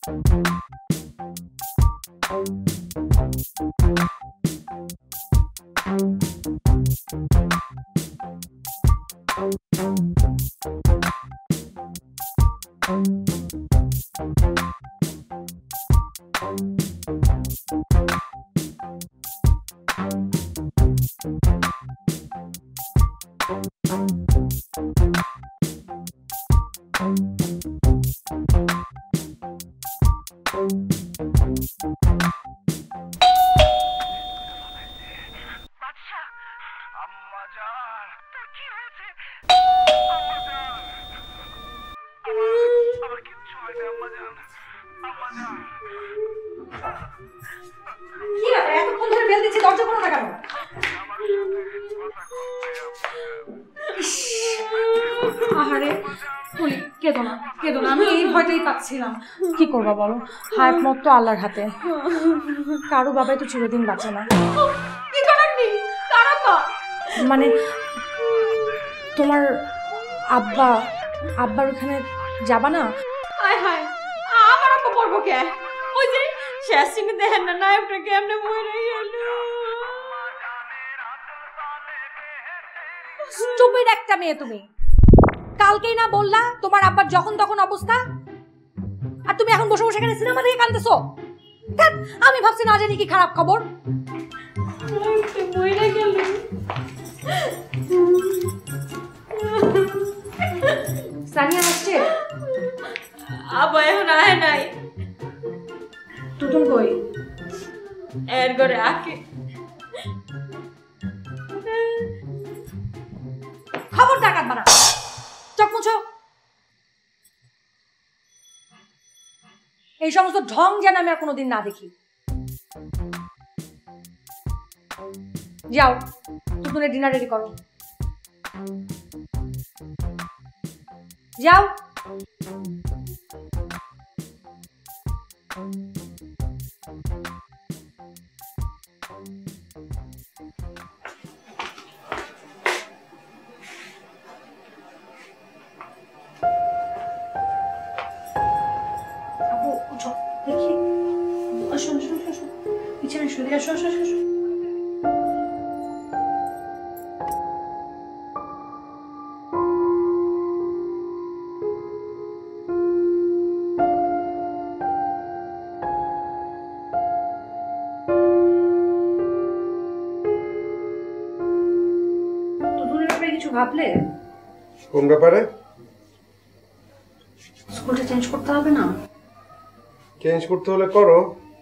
কি করবা বলো, হায়াত মত তো আল্লাহর হাতে, কারো বাবাই তো চিরদিন বাঁচে না। মানে তোমার আব্বার ওখানে যাবা না? আমার আব্বা পড়বো কে? ওই যে শেষ সিনে দেখেন না নায়কটা কেমনে মরে গেল। স্টুপিড একটা মেয়ে তুমি। কালকেই না বললা তোমার আব্বার যখন তখন অবস্থা, আর তুমি এখন বসে বসে এখানে সিনেমা দেখে কাঁদতেছো। আমি ভাবছি না জানি কি খারাপ খবর। মরে গেল। সানিয়া আসছে? আব্বা এখন আয় নাই। তুতুন কই? এর ঘরে আকে। খবরদার কাঁদবা না, চোখ মুছো। এই সমস্ত ঢং যেন আমি আর কোনোদিন না দেখি। যাও তুতুনের ডিনার রেডি করো, যাও। দেখি আসো আসো আসো, পিছনে শুয়ে আসো আসো আসো। কিছু ভাবলে? কোন ব্যাপারে? স্কুলটা চেঞ্জ করতে হবে না? চেঞ্জ করতে হলে করো।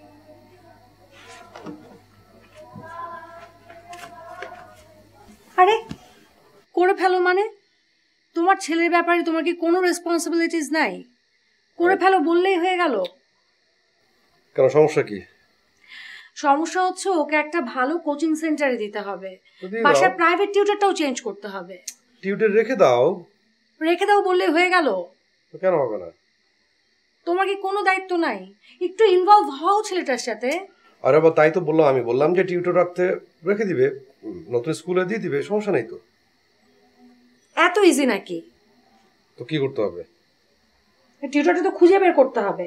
আরে করে ফেলো মানে? তোমার ছেলের ব্যাপারে তোমার কি কোনো রেসপন্সিবিলিটিস নাই? করে ফেলো বললেই হয়ে গেল। কেন, সমস্যা কি? সমস্যা হচ্ছে ওকে একটা ভালো কোচিং সেন্টারে দিতে হবে, বাসার প্রাইভেট টিউটরটাও চেঞ্জ করতে হবে। টিউটর রেখে দাও। রেখে দাও বললেই হয়ে গেল? কেন হবে না? তোমার কি কোনো দায়িত্ব নাই? একটু ইনভলভ হও ছেলেটার সাথে। আরে বাবা, তাই তো বললাম, আমি বললাম যে টিউটর রাখতে রেখে দিবে, নতুন স্কুলে দিয়ে দিবে, সমস্যা নেই তো। এত ইজি নাকি? তো কি করতে হবে? টিউটরটা তো খুঁজে বের করতে হবে।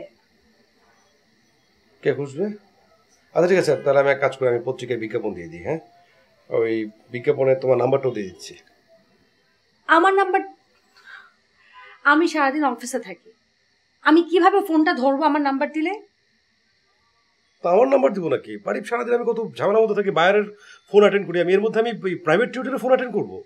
কে খুঁজবে? আচ্ছা ঠিক আছে, তাহলে আমি এক কাজ করি, আমি পত্রিকায় বিজ্ঞাপন দিয়ে দিই। হ্যাঁ, ওই বিজ্ঞাপনে তোমার নাম্বারটাও দিয়ে দিচ্ছি। আমার নাম্বার? আমি সারাদিন অফিসে থাকি, আমি কিভাবে ফোনটা ধরবো আমার নাম্বার দিলে? তো আমার নাম্বার দিব নাকি? বাড়ি সারাদিন আমি কত ঝামেলার মধ্যে থাকি, বাইরের ফোন অ্যাটেন্ড করি, আমি এর মধ্যে আমি প্রাইভেট টিউটরে ফোন অ্যাটেন্ড করবো?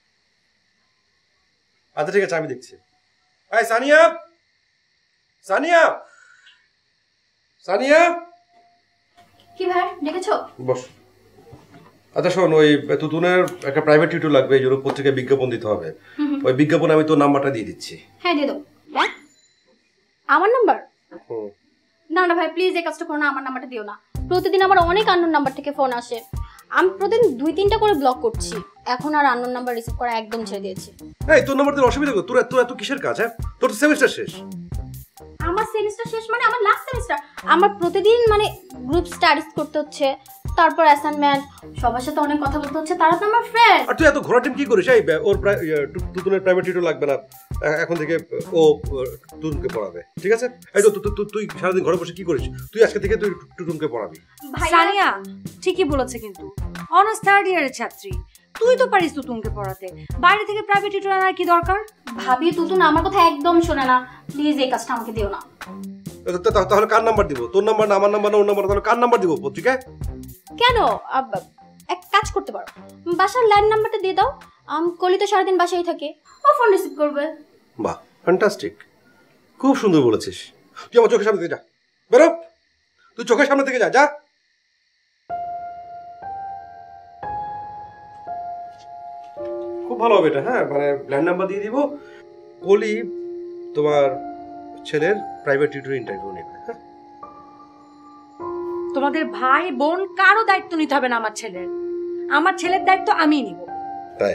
আচ্ছা ঠিক আছে, আমি দেখছি। এই সানিয়া, সানিয়া, সানিয়া। কি ভাই ডেকেছো? বস। আচ্ছা শোন, ওই তুতুনের একটা প্রাইভেট টিউটর লাগবে, এই জন্য পত্রিকায় বিজ্ঞাপন দিতে হবে। ওই বিজ্ঞাপনে আমি তোর নাম্বারটা দিয়ে দিচ্ছি। হ্যাঁ দিয়ে দাও। আমার নাম্বার? না না ভাই প্লিজ এই কাজটা করো না, আমার নাম্বারটা দিও না। প্রতিদিন আমার অনেক আননোন নাম্বার থেকে ফোন আসে, আমি প্রতিদিন 2-3টা করে ব্লক করছি। এখন আর আননোন নাম্বার রিসিভ করা একদম ছেড়ে দিয়েছি। এই তোর নাম্বার দিলে অসুবিধা কো? তোর এত কিসের কাজ? হ্যাঁ, তোর তো সেমিস্টার শেষ। আমার সেমিস্টার শেষ মানে আমার লাস্ট সেমিস্টার। আমার প্রতিদিন মানে গ্রুপ স্টাডিজ করতে হচ্ছে, তারপর অ্যাসাইনমেন্ট, সবার সাথে অনেক কথা বলতে হচ্ছে, তারা তো আমার ফ্রেন্ড। আর তুই এত ঘোরা টিম কি করিস? এই ওর তুতুনের প্রাইভেট টিউটর লাগবে না, এখন থেকে ও টুটুনকে পড়াবে, ঠিক আছে? এই তো তুই সারাদিন ঘরে বসে কি করিস? তুই আজকে থেকে তুই টুটুনকে পড়াবি। সানিয়া ঠিকই বলেছে, কিন্তু অনার্স থার্ড ইয়ারের ছাত্রী, তুই তো পারিস তুতুনকে পড়াতে, বাইরে থেকে প্রাইভেট টিউটর আনার কি দরকার? ভাবি তুতুন আমার কথা একদম শোনে না, প্লিজ এই কাজটা আমাকে দিও না। তাহলে কার নাম্বার দিব? তোর নাম্বার না আমার নাম্বার না ওর নাম্বার, তাহলে কার নাম্বার দিব পত্রিকায়? কেন? এক কাজ করতে পারো, বাসার ল্যান্ড নাম্বারটা দিয়ে দাও, কলি তো সারাদিন বাসায় থাকে, ও ফোন রিসিভ করবে। বাহ, ফ্যান্টাস্টিক, খুব সুন্দর বলেছিস। তুই আমার চোখের সামনে থেকে যা, বেরো, তুই চোখের সামনে থেকে যা, যা। খুব ভালো হবে এটা। হ্যাঁ, মানে ল্যান্ড নাম্বার দিয়ে দিব, কলি তোমার ছেলের প্রাইভেট টিউটর ইন্টারভিউ নেবে। হ্যাঁ, তোমাদের ভাই বোন কারো দায়িত্ব নিতে হবে না আমার ছেলের, আমার ছেলের দায়িত্ব আমিই নিব। তাই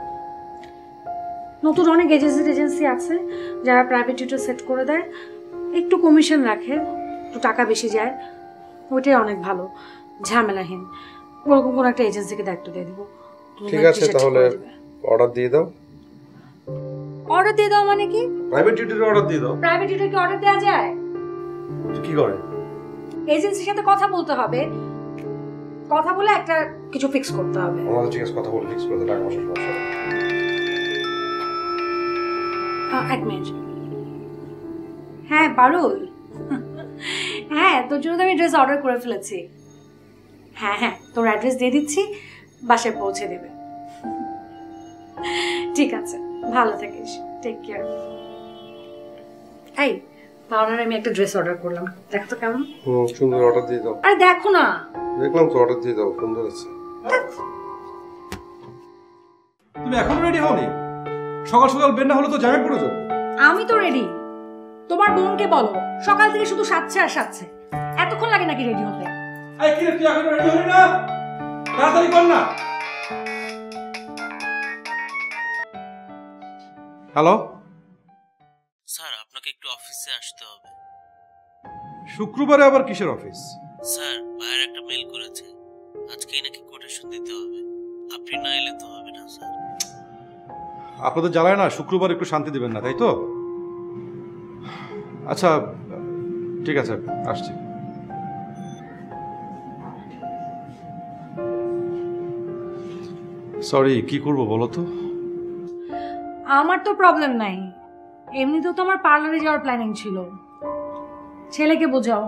নতুন অনেক এজেন্সি আছে যারা প্রাইভেট টিউটর সেট করে দেয়, একটু কমিশন রাখে, একটু টাকা বেশি যায়, ওইটাই অনেক ভালো, ঝামেলাহীন। ওরকম কোনো একটা এজেন্সিকে দায়িত্ব দিয়ে দিব। ঠিক আছে, তাহলে অর্ডার দিয়ে দাও। অর্ডার দিয়ে দাও মানে কি? প্রাইভেট টিউটরের অর্ডার দিয়ে দাও। প্রাইভেট টিউটর কি অর্ডার দেওয়া যায়? কি করে? এজেন্সির সাথে কথা বলতে হবে, কথা বলে একটা কিছু ফিক্স করতে হবে। আমাদের ঠিক আছে, কথা বলে ফিক্স করে দাও, টাকা পয়সা সমস্যা নেই। এক মিনিট। হ্যাঁ পারুল, হ্যাঁ তোর জন্য তো আমি ড্রেস অর্ডার করে ফেলেছি। হ্যাঁ হ্যাঁ, তোর অ্যাড্রেস দিয়ে দিচ্ছি, বাসায় পৌঁছে দেবে। ঠিক আছে, ভালো থাকিস, টেক কেয়ার। এই পাওনার আমি একটা ড্রেস অর্ডার করলাম, দেখো তো কেমন। সুন্দর, অর্ডার দিয়ে দাও। আরে দেখো না। দেখলাম তো, অর্ডার দিয়ে দাও, সুন্দর আছে। তুমি এখনো রেডি হওনি? সকাল সকাল বের না হলে তো জ্যামে পড়ে যাবো। আমি তো রেডি, তোমার বোনকে বলো, সকাল থেকে শুধু সাজছে আর সাজছে, এতক্ষণ লাগে নাকি রেডি হতে? এই কি রে, তুই এখনো রেডি হলি না? তাড়াতাড়ি কর না। হ্যালো স্যার, আপনাকে একটু অফিসে আসতে হবে। শুক্রবারে আবার কিসের অফিস? স্যার, ভাইয়ের একটা মেল করেছে, আজকেই নাকি কোটেশন দিতে হবে, আপনি না এলে তো হবে না স্যার। আপনাদের জ্বালায় না শুক্রবার একটু শান্তি দেবেন না, তাই তো? আচ্ছা ঠিক আছে, আসছি। সরি, কি করব বলো তো? আমার তো প্রবলেম নাই, এমনিতেও তো আমার পার্লারে যাওয়ার প্ল্যানিং ছিল, ছেলেকে বোঝাও।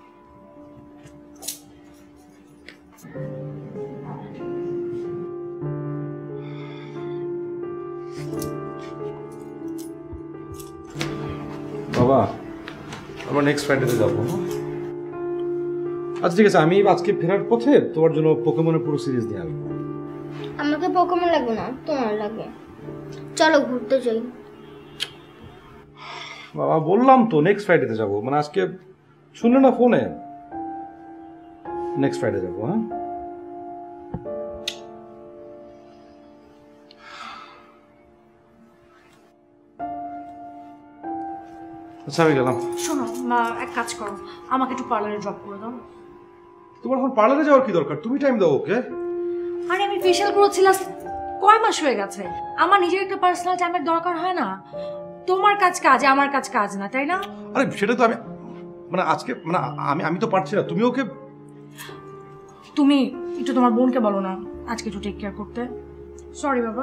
বাবা, আমরা নেক্সট ফ্রাইডেতে যাবো। আচ্ছা ঠিক আছে, আমি আজকে ফেরার পথে তোমার জন্য পোকেমনের পুরো সিরিজ নিয়ে আসবো। আমাকে পোকেমন লাগবে না, তোমার লাগবে। চলো ঘুরতে যাই। বাবা বললাম তো নেক্সট ফ্রাইডেতে যাবো, মানে আজকে শুনলে না ফোনে, নেক্সট ফ্রাইডে যাবো। হ্যাঁ আচ্ছা, আমি গেলাম। শোনো, এক কাজ করো, আমাকে একটু পার্লারে ড্রপ করে দাও। তোমার এখন পার্লারে যাওয়ার কি দরকার? তুমি টাইম দাও ওকে। আরে আমি ফেশিয়াল করেছিলাম, কয় মাস হয়ে গেছে, আমার নিজের একটা পার্সোনাল টাইমের দরকার হয় না? তোমার কাজ কাজ, আমার কাজ কাজ না, তাই না? আরে সেটা তো আমি, মানে আজকে মানে আমি তো পারছি না, তুমি ওকে। তুমি একটু তোমার বোনকে বলো না আজকে একটু টেক কেয়ার করতে। সরি বাবা।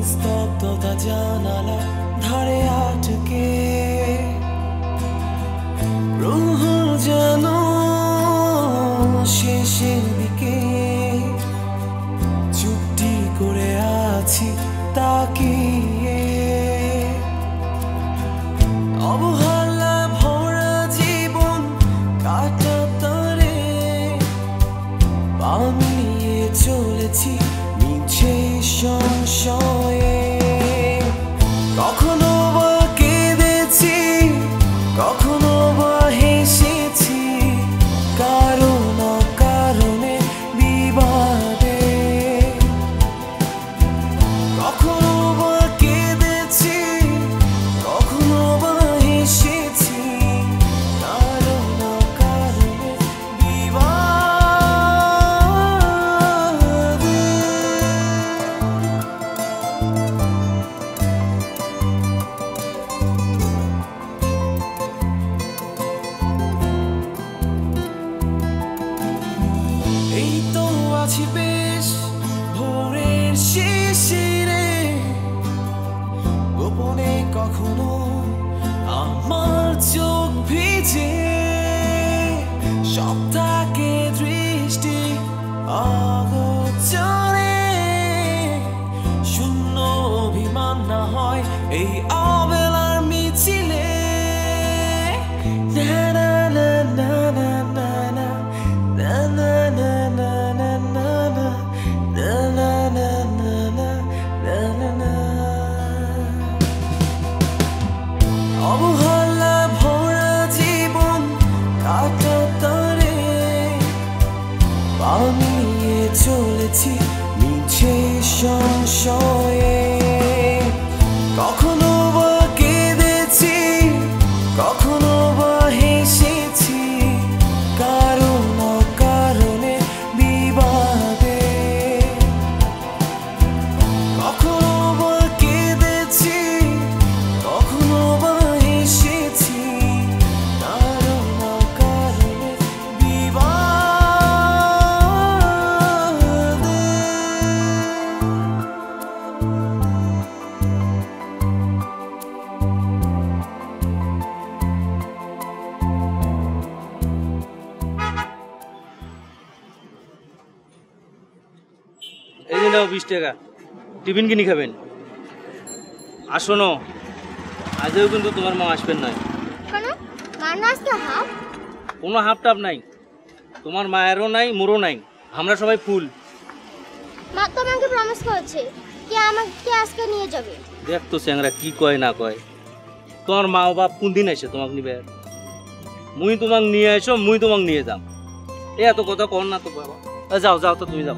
স্তব্ধতা জানালা ধারে আটকে প্রহর যেন শেষের দিকে চুপটি করে আছি তাকিয়ে অবহেলা ভরা জীবন কাটাতারে পামিয়ে চলেছি মিছে সংশয়ে কখনো বা কেঁদেছি কখনো বা হেসেছি কারো না কারণে বিবাদে কখনো বা কেঁদেছি কখনো বা হেসেছি কারো না কারণে বিবাদে এই তো আছি বেশ ভোরের শিশিরে গোপনে কখনো আমার চোখ ভিজে সব থাকে দৃষ্টি অগোচরে শূন্য অভিমান না হয় এই অবেলার মিছিলে না না না না না না না na na na na na na na na na na na na na অবহেলা ভরা জীবন কাটাতারে পামিয়ে চলেছি মিছে সংশয়ে কখনো বা কেঁদেছি কখনো বা হেসেছি কারো না কারণে বিবাদে কখনো বা কেঁদেছি কখনো বা হেসেছি কারো না কারণে বিবাদে এই যে নাও 20 টাকা টিফিন কিনে খাবেন আর শোনো আজও কিন্তু তোমার মা আসবেন না কেন মার না আজকে হাফ কোনো হাফ টাপ নাই তোমার মায়েরও নাই মোরও নাই আমরা সবাই ফুল মা তো আমাকে প্রমিস করেছে কি আমাকে আজকে নিয়ে যাবে দেখ তো চ্যাংরা কি কয় না কয় তোমার মা বাপ কোন দিন এসে তোমাকে নিবে মুই তোমাকে নিয়ে এসো মুই তোমাকে নিয়ে যাম এত কথা কর না তো বাবা যাও যাও তো তুমি যাও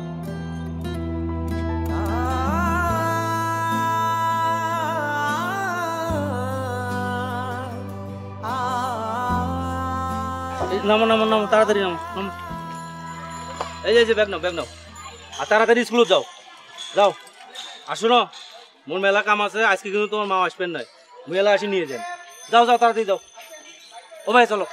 নামো নামো নামো তাড়াতাড়ি নামো নামো এই যে ব্যাগ নাও আর তাড়াতাড়ি স্কুলে যাও যাও আসো না মোর মেলা কাম আছে আজকে কিন্তু তোমার মা আসবেন নাই মেলা আসি নিয়ে যান যাও যাও তাড়াতাড়ি যাও ও ভাই চলো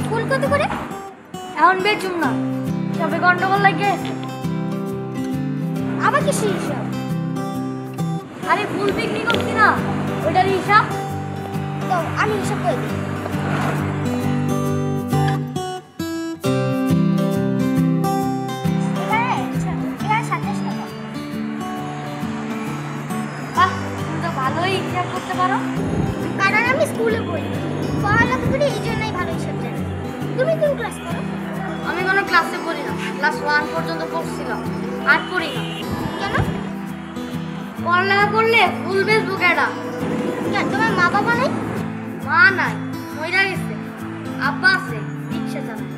ফুল কত করে? এখন বেচুম না, তবে গন্ডগোল লাগে। আবার কি হিসাব? আরে ফুল বিক্রি করছি না, ওইটার হিসাব তো আমি হিসাব করে দিই। ভালোই হিসাব করতে পারো, কারণ আমি স্কুলে পড়ি, পড়ালেখা করি, এই জন্যই ভালো হিসাব জানি। তুমি কোন ক্লাস করো? আমি কোনো ক্লাসে পড়ি না, ক্লাস 1 পর্যন্ত পড়ছিলাম, আর পড়ি না। কেন? পড়ালেখা করলে ফুল বেচবো কেডা? কেন, তোমার মা বাবা নাই? মা নাই, মইরা গেছে। আব্বা আছে, রিক্সা চালায়।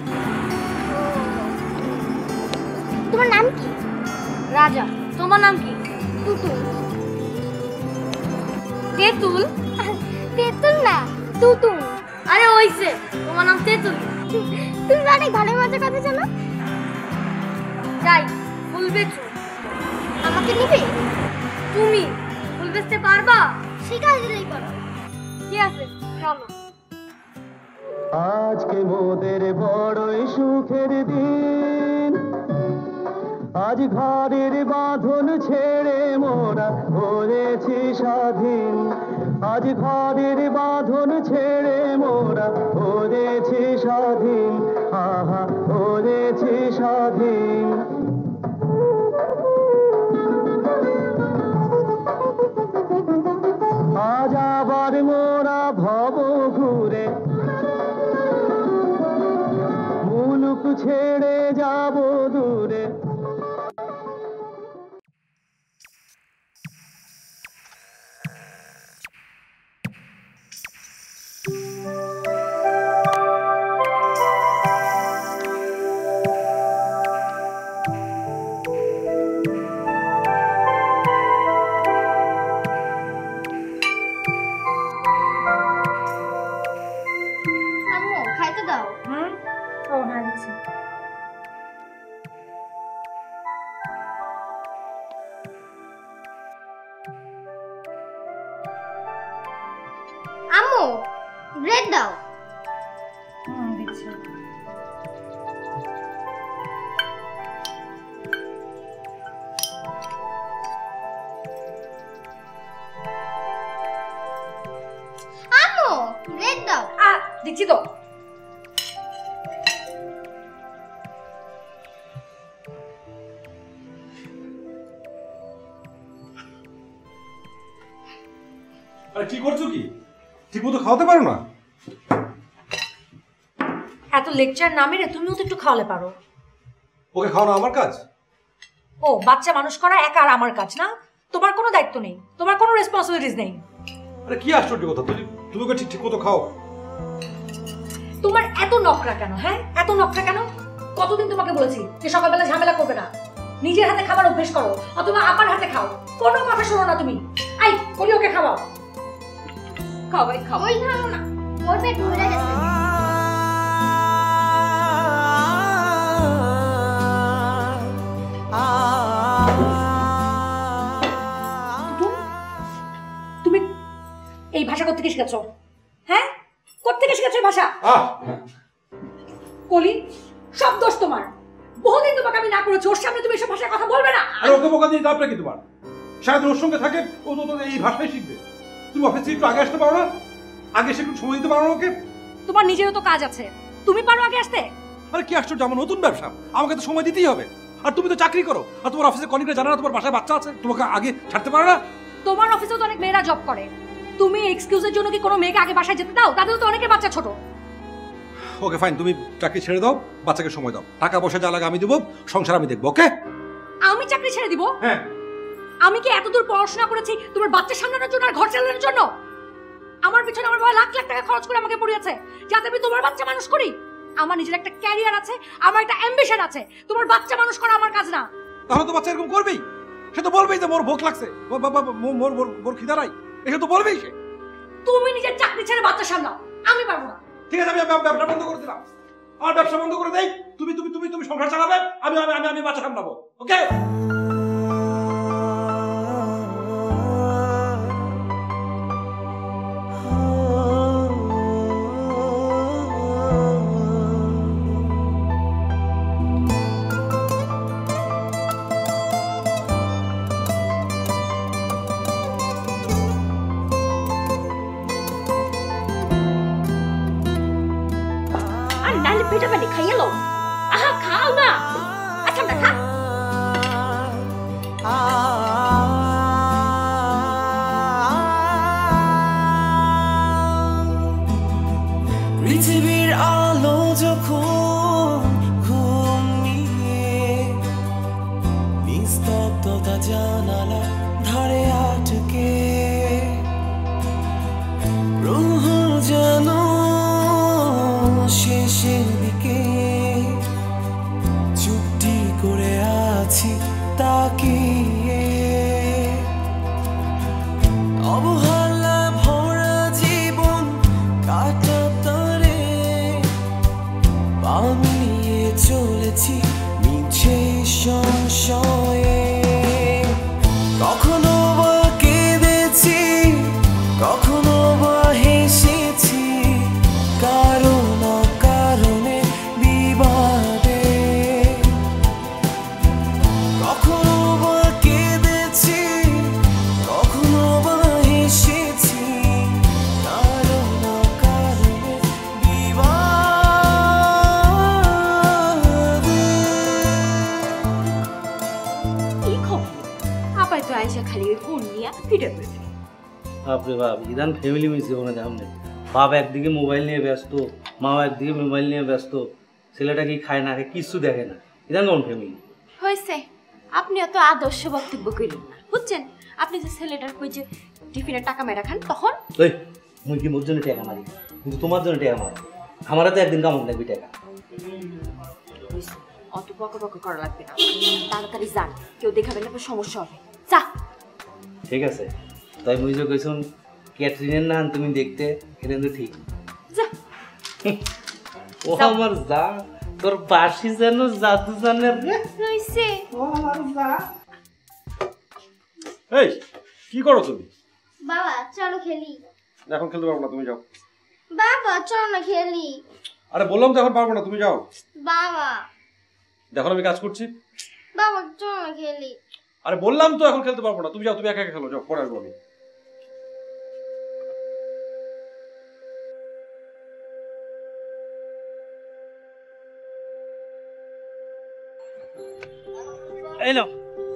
তোমার নাম কি? রাজা। তোমার নাম কি? টুটুল। তেঁতুল? তেঁতুল না, টুটুল। আরে ওইছে, তোমার নাম তেঁতুল। তুমি অনেক ভালো মজা কথা জানো। যাই, ফুল বেচো। আমাকে নিবে? তুমি ফুল বেচতে পারবা? শিখাই দিলেই পারো। ঠিক আছে, চলো। আজকে মোদের বড়ই সুখের দিন, আজ ঘরের বাঁধন ছেড়ে মোরা হয়েছি স্বাধীন। আজ ঘরের বাঁধন ছেড়ে মোরা হয়েছি স্বাধীন। আহা, হয়েছি স্বাধীন। আজ আবার মোরা ভব ঘুরে মুলুক ছেড়ে যাব দূরে। আম্মু খাইতে দাও। ও হ্যাঁ দিচ্ছি। আম্মু ব্রেড দাও। দিচ্ছি। আম্মু ব্রেড দাও। দিচ্ছি তো। আরে কি করছো কি? ঠিক মতো খাওয়াতে পারো না? এত লেকচার না মেরে তুমিও তো একটু খাওয়ালে পারো। ওকে খাওয়ানো আমার কাজ। ও বাচ্চা মানুষ করা একা আর আমার কাজ না? তোমার কোনো দায়িত্ব নেই, তোমার কোনো রেসপন্সিবিলিটিস নেই। আরে কি আশ্চর্য কথা, তুমি ওকে ঠিক মতো খাও। তোমার এত নকরা কেন? হ্যাঁ, এত নকরা কেন? কতদিন তোমাকে বলেছি যে সকালবেলা ঝামেলা করবে না, নিজের হাতে খাবার অভ্যেস করো, অথবা আপার হাতে খাও। কোনো কথা শোনো না তুমি। আই বলি ওকে খাওয়াও। খাওয়াই খাওয়াই খাও না, ওর পেট ভরে গেছে। তুমি এই ভাষা কোত্থেকে শিখেছো? হ্যাঁ, কোত্থেকে শিখেছো এই ভাষা? কলি, সব দোষ তোমার। বহুদিন তোমাকে আমি না করেছি, ওর সামনে তুমি এসব ভাষায় কথা বলবে না। আর ওকে বোকা দিয়ে লাভটা কি তোমার? সারাদিন ওর সঙ্গে থাকে, ও তো এই ভাষাই শিখবে। তুমি অফিসে একটু আগে আসতে পারো না? আগে সে একটু সময় দিতে পারো না ওকে? তোমার নিজেরও তো কাজ আছে, তুমি পারো আগে আসতে? আরে কি আশ্চর্য, আমার নতুন ব্যবসা, আমাকে তো সময় দিতেই হবে। আর তুমি তো চাকরি করো, আর তোমার অফিসে কলিগরা জানে না তোমার বাসায় বাচ্চা আছে? তোমাকে আগে ছাড়তে পারো না? তোমার অফিসেও তো অনেক মেয়েরা জব করে, তুমি এক্সকিউজের জন্য কি কোনো মেয়েকে আগে বাসায় যেতে দাও? তাদের তো অনেকের বাচ্চা ছোট। ওকে ফাইন, তুমি চাকরি ছেড়ে দাও, বাচ্চাকে সময় দাও, টাকা পয়সা যা লাগে আমি দেবো, সংসার আমি দেখবো। ওকে? আমি চাকরি ছেড়ে দিব? হ্যাঁ। আমি কি এতদূর পড়াশোনা করেছি তোমার বাচ্চা সামলানোর জন্য আর ঘর চালানোর জন্য? আমার পিছনে আমার বাবা লাখ লাখ টাকা খরচ করে আমাকে পড়িয়েছে যাতে আমি তোমার বাচ্চা মানুষ করি। আমার নিজের একটা ক্যারিয়ার আছে, আমার একটা অ্যাম্বিশন আছে। তোমার বাচ্চা মানুষ করা আমার কাজ না। তাহলে তো বাচ্চা এরকম করবেই, সে তো বলবেই যে মোর ভোক লাগছে, মোর খিদা নাই, এটা তো বলবেই সে। তুমি নিজের চাকরি ছেড়ে বাচ্চা সামলাও, আমি পারবো না। ঠিক আছে, আমি ব্যবসা বন্ধ করে দিলাম, আমার ব্যবসা বন্ধ করে দেই। তুমি তুমি তুমি তুমি সংসার চালাবে, আমি আমি আমি আমি বাচ্চা সামলাবো। ওকে? পানি খাইয়ে লো। আহা খাও না। আচ্ছা খা। পৃথিবীর আলো যখন ঘুমিয়ে নিস্তব্ধতা জানালা ধারে আটকে প্রহর যেন শেষের দিকে চুপটি করে আছি তাকিয়ে অবহেলা ভরা জীবন কাটাতারে পা মিলিয়ে চলেছি মিছে সংশয়ে কখনো বা কেঁদেছি কখনো বা হেসেছি কারো না কারণে বিবাদে কখনো বা কেঁদেছি কখনো বা হেসেছি কারো না কারণে বিবাদে কি খবর? আপাই তো আয়সা খালি ওই ফোন নিয়ে ফিরে পেতে। বাপরে বাপ, ইদান ফ্যামিলি মিশে ওখানে যাও না। বাপ একদিকে মোবাইল নিয়ে ব্যস্ত, মাও একদিকে মোবাইল নিয়ে ব্যস্ত, ছেলেটা কি খায় না খায় কিচ্ছু দেখে না। ইদান কোন ফ্যামিলি হয়েছে, আপনি অত আদর্শ বক্তব্য করেন না বুঝছেন। আপনি যে ছেলেটার কই যে টিফিনের টাকা মেরা খান তখন ওই মুই কি মোর জন্য টাকা মারি, কিন্তু তোমার জন্য টাকা মারি। আমারও তো একদিন কামড় লাগবে টাকা। অত বক বক করা লাগবে না, তাড়াতাড়ি যান, কেউ দেখাবেন না, সমস্যা হবে। যা। ঠিক আছে, তাই মুই যে কইছুন ক্যাটরিনের না তুমি দেখতে, এটা কিন্তু ঠিক। যা। ও আমার যা, তোর বাসি যেন জাদু জানের রে। হইছে। ও আমার যা। এই কি করো তুমি? বাবা চলো খেলি। এখন খেলতে পারবো না, তুমি যাও। বাবা চলো না খেলি। আরে বললাম তো এখন পারবো না, তুমি যাও। বাবা দেখো আমি কাজ করছি। বাবা চলো না খেলি। আরে বললাম তো এখন খেলতে পারবো না, তুমি যাও, তুমি একা একা খেলো, যাও, পরে আসবো আমি। এই নাও।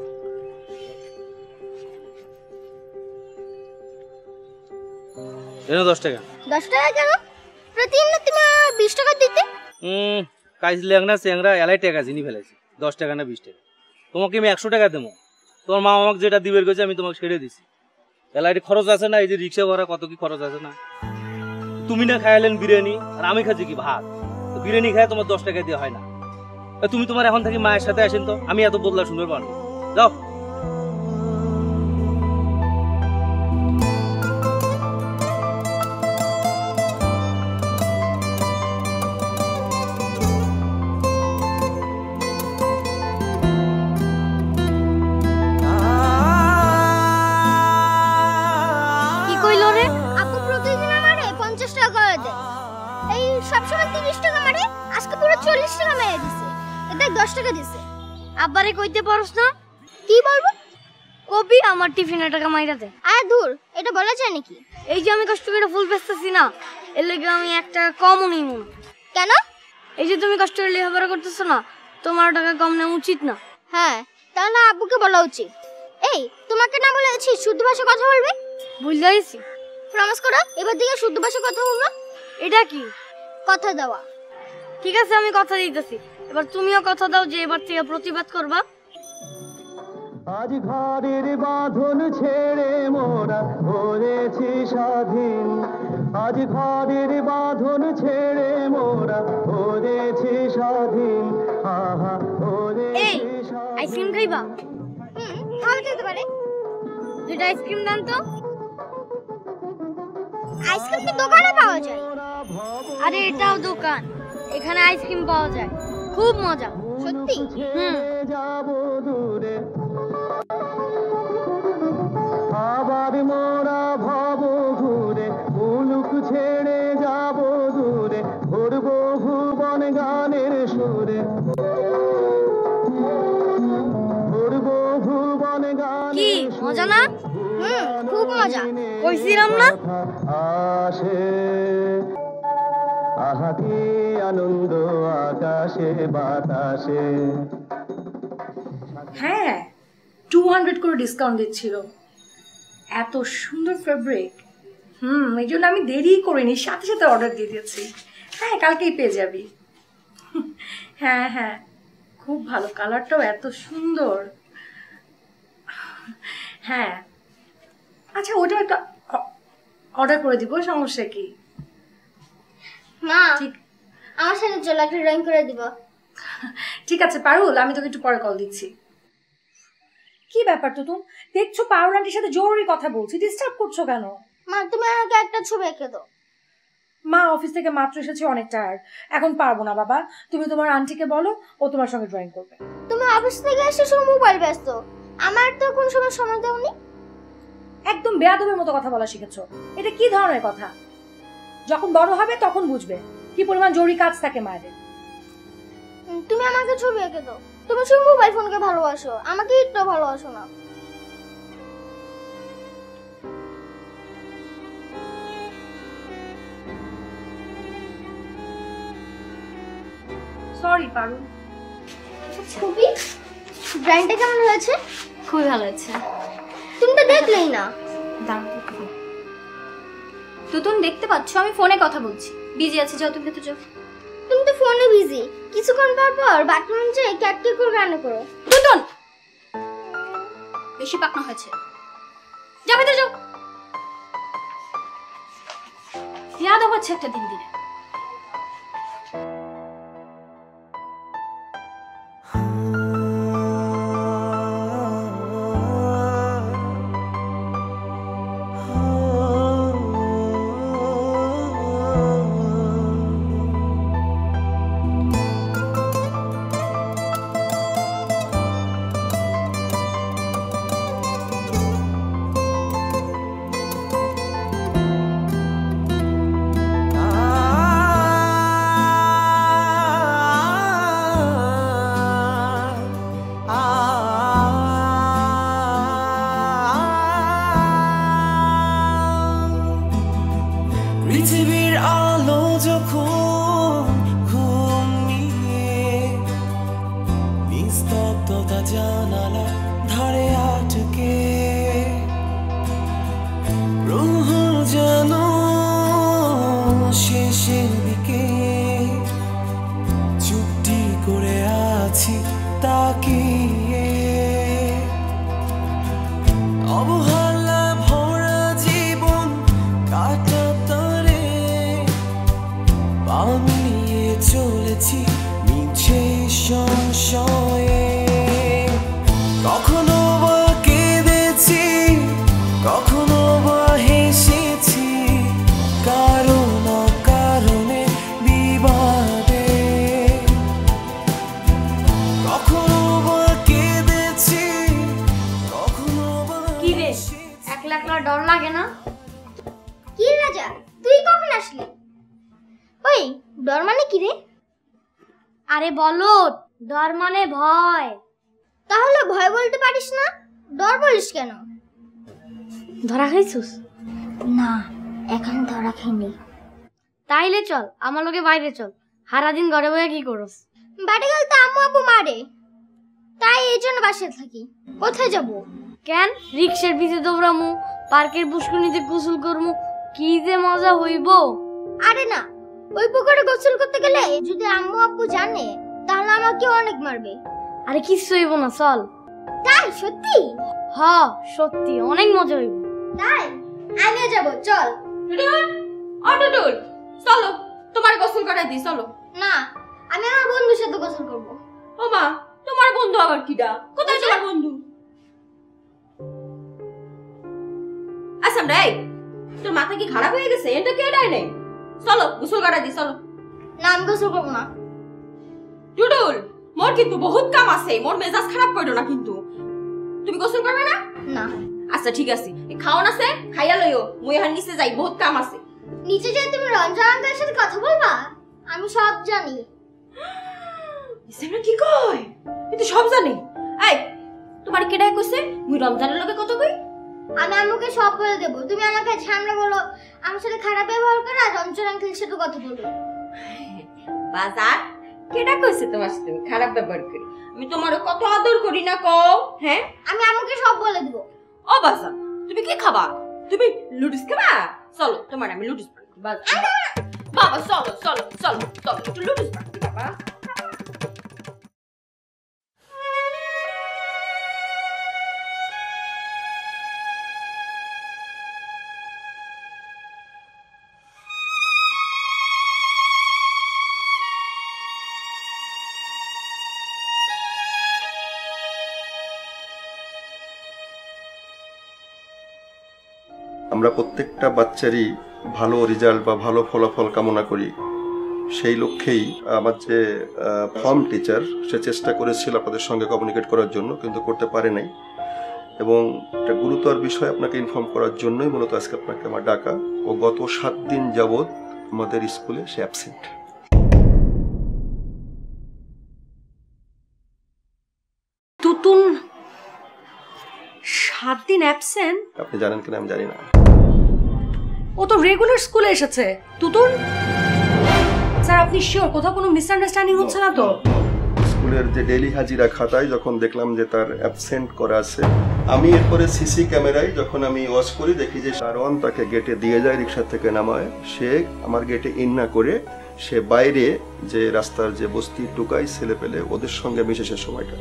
এনো 10 টাকা। 10 টাকা কেন? প্রতিদিন না তুমি 20 টাকা দিতে। কাজ লেংনা চেংরা এলাই টাকা চিনি ফেলেছি, 10 টাকা না 20 টাকা। তোমাকে আমি 100 টাকা দেবো, তোমার মা আমাকে যেটা দিবের গেছে আমি তোমাকে ছেড়ে দিছি। এলাইটি খরচ আছে না, এই যে রিক্সা ভাড়া কত কি খরচ আছে না। তুমি না খাইলেন বিরিয়ানি আর আমি খাচ্ছি কি ভাত, তো বিরিয়ানি খায় তোমার 10 টাকা দিয়ে হয় না। তুমি তোমার এখন থেকে মায়ের সাথে আসেন তো, আমি এত বদলা শুনতে পারবো। যাও। কি কইলো রে? আপু প্রতিদিন আমারে 50 টাকা করে দেয়। এই সবসময় 30 টাকা মারে, আজকে পুরো 40 টাকা মেরে দিছে। এটা 10 টাকা দিছে। আব্বারে কইতে পারছ না? কি বলবো? কবি আমার টিফিনের টাকা মাইরা দে। আরে দূর, এটা বলা যায় নাকি? এই যে আমি কষ্ট করে ফুল বেচতেছি না, এর লাগি আমি একটা কমও নিব না। কেন? এই যে তুমি কষ্ট করে লেখাপড়া করতেছ না, তোমার টাকা কম নেওয়া উচিত না। হ্যাঁ, তাহলে আব্বুকে বলা উচিত। এই তোমাকে না বলেছি শুদ্ধ ভাষায় কথা বলবে? ভুলে গেছি। প্রমিস করো এবার থেকে শুদ্ধ ভাষায় কথা বলবো। এটা কি? কথা দেওয়া। ঠিক আছে, আমি কথা দিতেছি। এবার তুমিও কথা দাও যে এবার থেকে প্রতিবাদ করবা। আজ ঘরের বাঁধন ছেড়ে মোরা হয়েছি স্বাধীন। আজ ঘরের বাঁধন ছেড়ে মোরা হয়েছি স্বাধীন। আহা এই আইসক্রিম খাইবা? খাওয়া যেতে পারে। দুটো আইসক্রিম দেন তো। আইসক্রিম কি দোকানে পাওয়া যায়? আরে এটাও দোকান, এখানে আইসক্রিম পাওয়া যায়, খুব মজা। সত্যি? যাব দূরে আবার মোরা ভব ঘুরে, মুলুক ছেড়ে যাব দূরে, ঘুরবো ভুবন গানের সুরে, ঘুরবো ভুবন গানের। কি মজা না? খুব মজা। কইছিলাম না? আসে আহা কি আনন্দ আকাশে বাতাসে। হ্যাঁ 200 করে ডিসকাউন্ট দিচ্ছিল, এত সুন্দর ফেব্রিক। এই জন্য আমি দেরি করিনি, সাথে সাথে অর্ডার দিয়ে দিয়েছি। হ্যাঁ কালকেই পেয়ে যাবি। হ্যাঁ হ্যাঁ খুব ভালো, কালারটাও এত সুন্দর। হ্যাঁ আচ্ছা ওটা একটা অর্ডার করে দিব, সমস্যা কি? মা ঠিক আমার সাথে চলো, একটা ড্রয়িং করে দিব। ঠিক আছে পারুল, আমি তোকে একটু পরে কল দিচ্ছি। কি ব্যাপার তো তুমি দেখছো পারুল আন্টির সাথে জরুরি কথা বলছি, ডিস্টার্ব করছো কেন? মা তুমি আমাকে একটা ছবি এঁকে দাও। মা অফিস থেকে মাত্র এসেছে, অনেক টায়ার্ড, এখন পারবো না বাবা। তুমি তোমার আন্টিকে বলো, ও তোমার সঙ্গে ড্রয়িং করবে। তুমি অফিস থেকে এসে শুধু মোবাইল ব্যস্ত, আমার তো কোন সময় সময় দাওনি। একদম বেয়াদবের মতো কথা বলা শিখেছো, এটা কি ধরনের কথা? যখন বড় হবে তখন বুঝবে কি পরিমাণ জরুরি কাজ থাকে মায়েদের। তুমি আমাকে ছবি এঁকে দাও। তুমি শুধু মোবাইল ফোনকে ভালোবাসো, আমাকে একটু ভালোবাসো না। সরি পারুল। ছবি ড্রয়িংটা কেমন হয়েছে? খুবই ভালো হয়েছে। তুমি তো দেখলেই না। তুতুন দেখতে পাচ্ছ আমি ফোনে কথা বলছি, বিজি আছি, যাও তুমি ভেতর যাও। তুমি তো ফোনে বিজি, কিছুক্ষণ পর পর বাথরুমে যেয়ে ক্যাটকে করে রান্না করো। তুতুন বেশি পাকনা হয়েছে, যাও ভেতর যাও। ইয়াদ হচ্ছে একটা দিন দিনে। পৃথিবীর আলো যখন ঘুমিয়ে নিস্তব্ধতা জানালা ধারে আটকে, প্রহর যেন শেষের দিকে, চুপটি করে আছি তাকিয়ে। অবহেলা ভরা জীবন কাটাতারে পা মিলিয়ে চলেছি মিছে সংশয়ে। কখনো বা কেঁদেছি, কখনো বা হেসেছি, কারো না কারণে বিবাদে। কখনো বা কেঁদেছি, কখনো বা কি রে একলা একলা ডর লাগে না? কি রাজা, তুই কখন আসলি? ওই ডর মানে কি রে? আরে বলো, ডর মানে ভয়। তাহলে ভয় বলতে পারিস না, ডর বলিস কেন? ধরা খাইছুস? না এখন ধরা খাইনি। তাইলে চল আমার লগে বাইরে চল, সারাদিন ঘরে বসে কি করস? বাড়ি গেলে তো আম্মু আব্বু মারে, তাই এই জন্য বাসায় থাকি। কোথায় যাব? কেন রিক্সার পিছে দৌড়ামু, পার্কের পুষ্করিণীতে গোসল করমু, কি যে মজা হইব। আরে না, ওই পুকুরে গোসল করতে গেলে যদি আম্মু আব্বু জানে তাহলে আমাকে অনেক মারবে। আরে কিচ্ছু হইব না, চল। তাই? সত্যি? হ সত্যি অনেক মজা হইব। তাই আমিও যাব, চল। অটোডুল চলো, তোমার গোসল করাই দিই, চলো। না, আমি আমার বন্ধুর সাথে গোসল করব। ও মা, তোমার বন্ধু আবার কিডা? কোথায় তোমার বন্ধু? আচ্ছা রে, তোর মাথা কি খারাপ হয়ে গেছে? এটা কে ডাই নাই? চলো গোসল করাই দিই, চলো। না আমি গোসল করব না। টুডুল মোর কিন্তু বহুত কাম আছে, মোর মেজাজ খারাপ করো না কিন্তু। তুমি গোসল করবে না? না। আচ্ছা ঠিক আছে, খাওন আছে খাইয়া লইও, মুই এখন নিচে যাই, বহুত কাম আছে। নিচে যাই? তুমি রঞ্জন আঙ্কেলের সাথে কথা বলবা? আমি সব জানি। ইসেমরা কি কয়? কিন্তু সব জানে। এই তোমার কেডাই কইছে মুই রমজানের লগে কত কই? আমি আম্মুকে সব বলে দেব। তুমি আমাকে সামনে বলো আমার সাথে খারাপ ব্যবহার করে আর রঞ্জন আঙ্কেলের সাথে কথা বলো। বাজার কেডা কইছে তোমার সাথে আমি খারাপ ব্যবহার করি? আমি তোমার কত আদর করি না কও? হ্যাঁ, আমি আম্মুকে সব বলে দিব। ও বাজার তুমি কি খাবা? তুমি লুডুস খাবা? চলো তোমার আমি লুডুস বানাবো। বাবা চলো চলো চলো চলো একটু লুডুস বানাবো বাবা। আমরা প্রত্যেকটা বাচ্চারই ভালো রেজাল্ট বা ভালো ফলাফল কামনা করি। সেই লক্ষ্যেই আমার যে ফর্ম টিচার সে চেষ্টা করেছিল আপনাদের সঙ্গে কমিউনিকেট করার জন্য, কিন্তু করতে পারে নাই। এবং একটা গুরুতর বিষয় আপনাকে ইনফর্ম করার জন্যই মূলত আজকে আপনাকে আমার ডাকা। ও গত 7 দিন যাবৎ আমাদের স্কুলে সে অ্যাবসেন্ট। তুতুন 7 দিন অ্যাবসেন্ট? আপনি জানেন কিনা আমি জানি না। ও তো রেগুলার স্কুলে এসেছে। তুতুন স্যার, আপনি শিওর কোথাও কোনো মিসআন্ডারস্ট্যান্ডিং হচ্ছে না তো? স্কুলের যে ডেইলি হাজিরা খাতায় যখন দেখলাম যে তার অ্যাবসেন্ট করা আছে, আমি এরপরে সিসি ক্যামেরায় যখন আমি ওয়াচ করি দেখি যে শারওয়ান তাকে গেটে দিয়ে যায়, রিক্সা থেকে নামায়। সে আমার গেটে ইন না করে সে বাইরে যে রাস্তার যে বস্তি টুকাই ছেলে পেলে ওদের সঙ্গে মিশে সে সময়টা।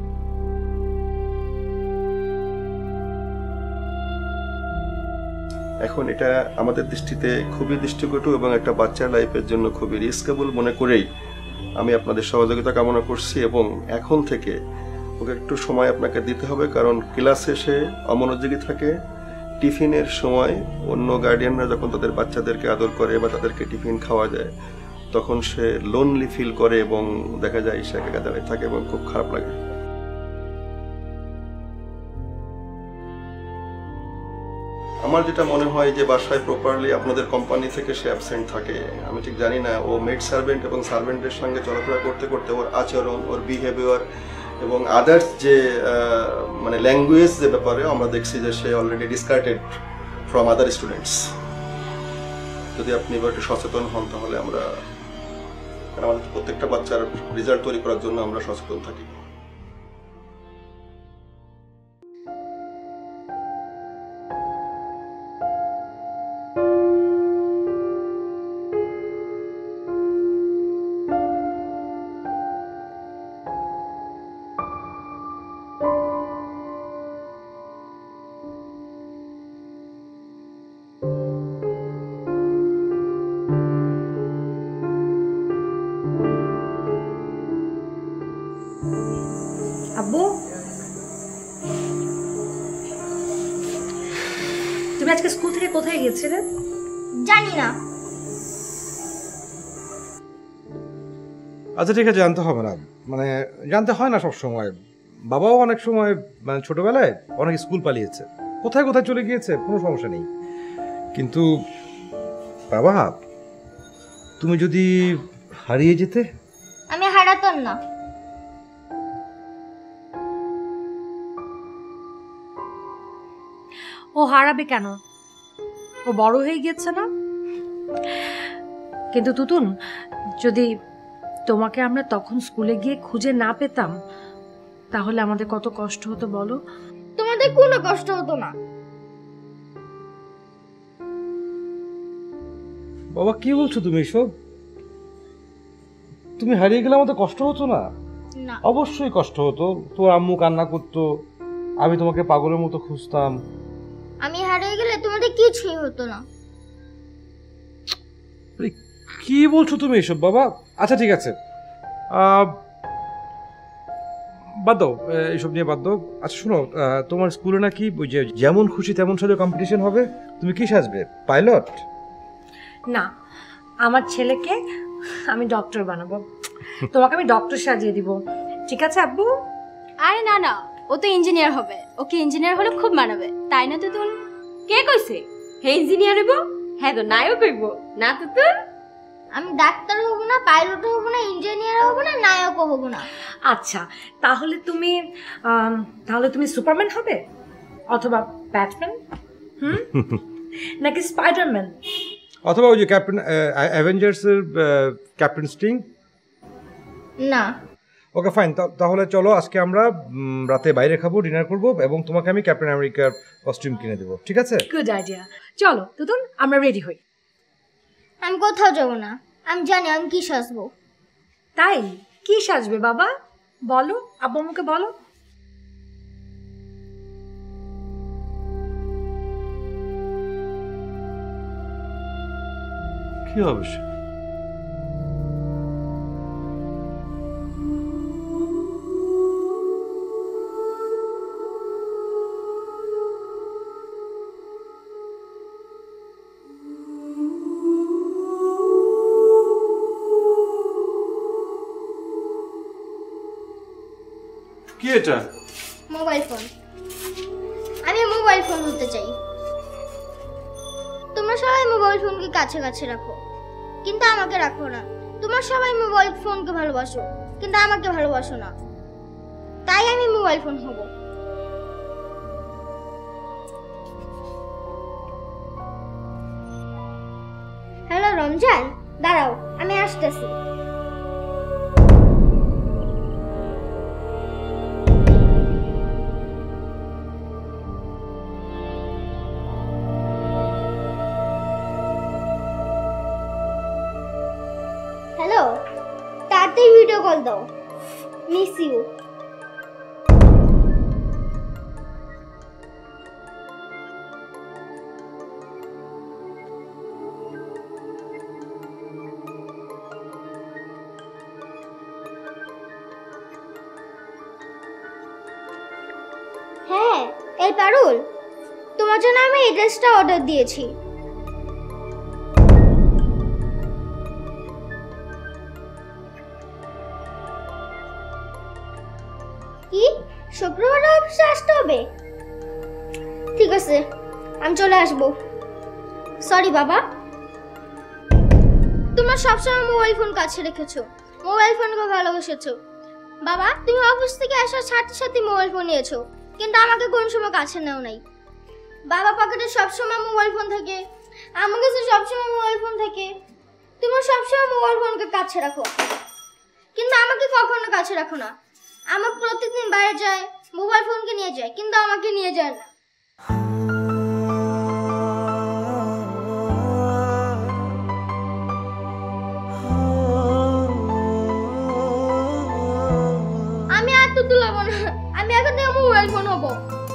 এখন এটা আমাদের দৃষ্টিতে খুবই দৃষ্টিকটু এবং একটা বাচ্চার লাইফের জন্য খুবই রিস্কেবল মনে করেই আমি আপনাদের সহযোগিতা কামনা করছি। এবং এখন থেকে ওকে একটু সময় আপনাকে দিতে হবে, কারণ ক্লাসে সে অমনোযোগী থাকে। টিফিনের সময় অন্য গার্ডিয়ানরা যখন তাদের বাচ্চাদেরকে আদর করে বা তাদেরকে টিফিন খাওয়া যায় তখন সে লোনলি ফিল করে এবং দেখা যায় সে একা দাঁড়িয়ে থাকে এবং খুব খারাপ লাগে। আমার যেটা মনে হয় যে বাসায় প্রপারলি আপনাদের কোম্পানি থেকে সে অ্যাবসেন্ট থাকে। আমি ঠিক জানি না, ও মেড সার্ভেন্ট এবং সার্ভেন্টের সঙ্গে চলাফেরা করতে করতে ওর আচরণ, ওর বিহেভিয়ার এবং আদার্স যে মানে ল্যাঙ্গুয়েজ যে ব্যাপারে আমরা দেখছি যে সে already discarded from other students. যদি আপনি এবার একটু সচেতন হন তাহলে আমরা, আমাদের প্রত্যেকটা বাচ্চার রেজাল্ট তৈরি করার জন্য আমরা সচেতন থাকি। আব্বু, তুমি আজকে স্কুল থেকে কোথায় গিয়েছিলে? জানি না। আচ্ছা ঠিক আছে, জানতে হবে না, মানে জানতে হয় না সব সময়। বাবাও অনেক সময় মানে ছোটবেলায় অনেক স্কুল পালিয়েছে, কোথায় কোথায় চলে গিয়েছে, কোনো সমস্যা নেই। কিন্তু বাবা, তুমি যদি হারিয়ে যেতে? আমি হারাতাম না। ও হারাবে কেন? ও বড় হয়ে গেছে না? কিন্তু তুতুন, যদি তোমাকে আমরা তখন স্কুলে গিয়ে খুঁজে না পেতাম তাহলে আমাদের কত কষ্ট হতো বলো? তোমাদের কোনো কষ্ট হতো না। বাবা কি বলছো তুমি এসব? তুমি হারিয়ে গেলে আমাদের কষ্ট হতো না? না, অবশ্যই কষ্ট হতো। তোর আম্মু কান্না করতো, আমি তোমাকে পাগলের মতো খুঁজতাম। আমি হারিয়ে গেলে তোমাদের কিছুই হতো না। কি বলছো তুমি এসব বাবা? আচ্ছা ঠিক আছে, বাদ দাও, এইসব নিয়ে বাদ দাও। আচ্ছা শোনো, তোমার স্কুলে নাকি ওই যে যেমন খুশি তেমন সাজে কম্পিটিশন হবে, তুমি কি সাজবে? পাইলট? না, আমার ছেলেকে আমি ডক্টর বানাবো। তোমাকে আমি ডক্টর সাজিয়ে দিব, ঠিক আছে আব্বু? আরে না না, ও তো ইঞ্জিনিয়ার হবে। ওকে ইঞ্জিনিয়ার হলে খুব মানাবে, তাই না তুতুন? কে কইছে হে ইঞ্জিনিয়ার হইব? হ্যাঁ তো নায়ক হইব না তুতুন? আমি ডাক্তার হব না, পাইলট হব না, ইঞ্জিনিয়ার হব না, নায়কও হব না। আচ্ছা, তাহলে তুমি সুপারম্যান হবে অথবা ব্যাটম্যান, নাকি স্পাইডারম্যান? অথবা ওই যে ক্যাপ্টেন অ্যাভেঞ্জার্সের ক্যাপ্টেন স্টিং? না। ওকে ফাইন, তাহলে চলো আজকে আমরা রাতে বাইরে খাবো, ডিনার করব এবং তোমাকে আমি ক্যাপ্টেন আমেরিকার কস্টিউম কিনে দেবো, ঠিক আছে? Good idea. চলো তুতুন আমরা রেডি হই। আমি কোথাও যাব না, আমি জানি আমি কি সাজবো। তাই কি সাজবে বাবা? বলো, আব্বু আম্মুকে বলো। কি হবে? কি এটা? Mobile phone. আমি মোবাইল ফোন হতে চাই। তোমরা সবাই মোবাইল ফোনকে কাছে কাছে রাখো, কিন্তু আমাকে রাখো না। তোমরা সবাই মোবাইল ফোনকে ভালোবাসো, কিন্তু আমাকে ভালোবাসো না। তাই আমি মোবাইল ফোন হব। হ্যালো রমজান, দাঁড়াও, আমি আসতেছি। হ্যালো, তাড়াতাড়ি ভিডিও কল দাও। Miss you. হ্যাঁ, এই পারুল, তোমার জন্য আমি এই ড্রেসটা অর্ডার দিয়েছি। কি শুক্রবার অফিসে আসতে হবে? ঠিক আছে, আমি চলে আসবো। সরি বাবা। তোমরা সবসময় মোবাইল ফোন কাছে রেখেছো, মোবাইল ফোনকে ভালোবেসেছো। বাবা, তুমি অফিস থেকে আসার সাথে সাথে মোবাইল ফোন নিয়েছো, কিন্তু আমাকে কোন সময় কাছে নেও নাই। বাবা পকেটে সবসময় মোবাইল ফোন থাকে, আমার কাছে সবসময় মোবাইল ফোন থাকে। তুমি সবসময় মোবাইল ফোনকে কাছে রাখো, কিন্তু আমাকে কখনো কাছে রাখো না। আমার প্রতিদিন বাইরে যায়, মোবাইল ফোনকে নিয়ে যায়, কিন্তু আমাকে নিয়ে যায় না। আমি আর তো তুলাবো না, আমি এখন থেকে মোবাইল ফোন হবো।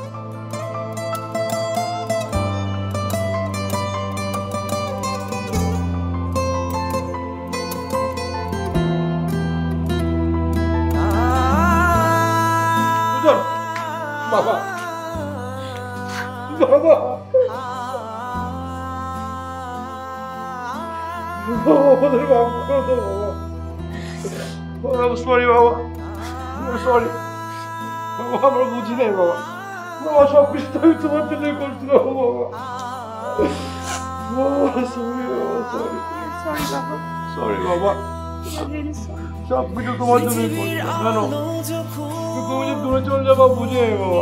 বাবা, বাবা, আমাদের মাফ করে দাও বাবা। সরি বাবা, সরি বাবা, আমরা বুঝি নাই বাবা। বাবা, সব কিছু আমি তোমার জন্য করছিলাম বাবা। সরি বাবা, সরি সরি বাবা, সব কিছু তোমার জন্য করছিলাম। জানো তুমি যে দূরে চলে যাবা বুঝে বাবা।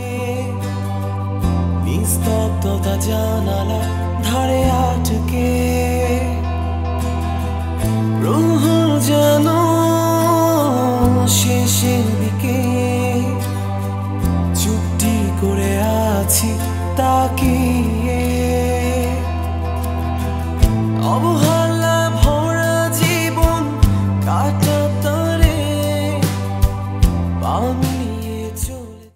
নিস্তব্ধতা জানালা ধারে আটকে প্রহর যেন শেষের দিকে চুপটি করে আছি